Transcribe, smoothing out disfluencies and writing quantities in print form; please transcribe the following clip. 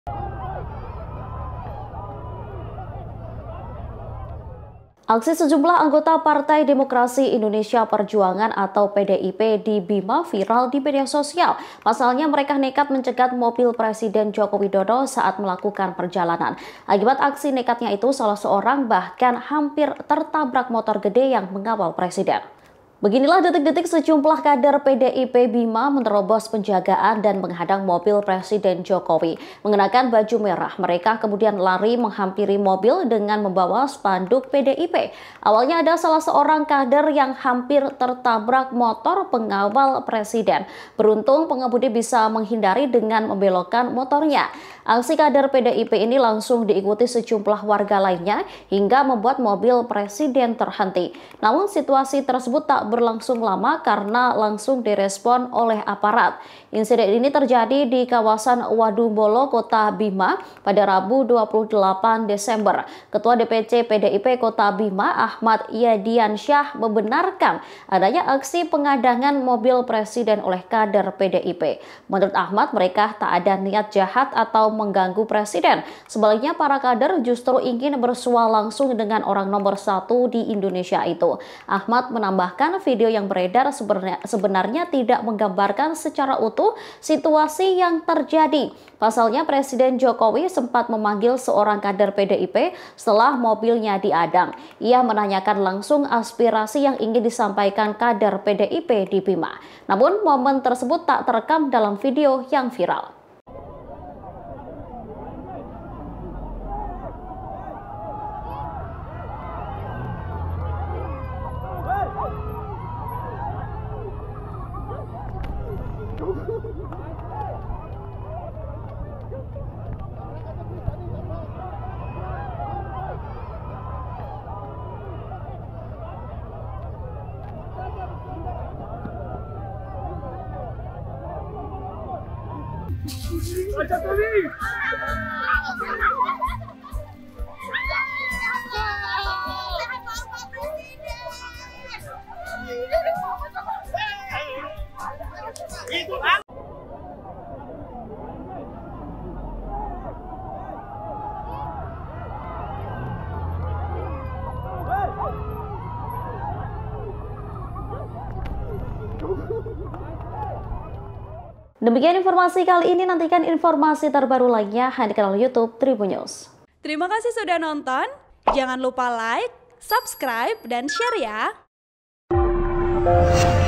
Aksi sejumlah anggota Partai Demokrasi Indonesia Perjuangan atau PDIP di Bima viral di media sosial. Pasalnya mereka nekat mencegat mobil Presiden Joko Widodo saat melakukan perjalanan. Akibat aksi nekatnya itu, salah seorang bahkan hampir tertabrak motor gede yang mengawal Presiden. Beginilah detik-detik sejumlah kader PDIP Bima menerobos penjagaan dan menghadang mobil Presiden Jokowi. Mengenakan baju merah, mereka kemudian lari menghampiri mobil dengan membawa spanduk PDIP. Awalnya ada salah seorang kader yang hampir tertabrak motor pengawal Presiden. Beruntung pengemudi bisa menghindari dengan membelokkan motornya. Aksi kader PDIP ini langsung diikuti sejumlah warga lainnya hingga membuat mobil Presiden terhenti. Namun situasi tersebut tak berlangsung lama karena langsung direspon oleh aparat. Insiden ini terjadi di kawasan Wadubolo, Kota Bima pada Rabu 28 Desember. Ketua DPC PDIP Kota Bima, Ahmad Yadiansyah, membenarkan adanya aksi pengadangan mobil Presiden oleh kader PDIP. Menurut Ahmad, mereka tak ada niat jahat atau mengganggu Presiden. Sebaliknya, para kader justru ingin bersua langsung dengan orang nomor 1 di Indonesia itu. Ahmad menambahkan video yang beredar sebenarnya tidak menggambarkan secara utuh situasi yang terjadi. Pasalnya Presiden Jokowi sempat memanggil seorang kader PDIP setelah mobilnya diadang. Ia menanyakan langsung aspirasi yang ingin disampaikan kader PDIP di Bima. Namun momen tersebut tak terekam dalam video yang viral. Demikian informasi kali ini, nantikan informasi terbaru lainnya hanya di kanal YouTube Tribun News. Terima kasih sudah nonton, jangan lupa like, subscribe, dan share ya!